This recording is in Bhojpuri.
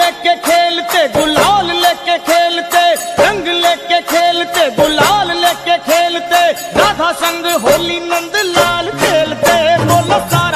लेके खेलते, गुलाल लेके खेलते, रंग लेके खेलते, गुलाल लेके खेलते, राधा संग होली नंद लाल खेलते। बोलो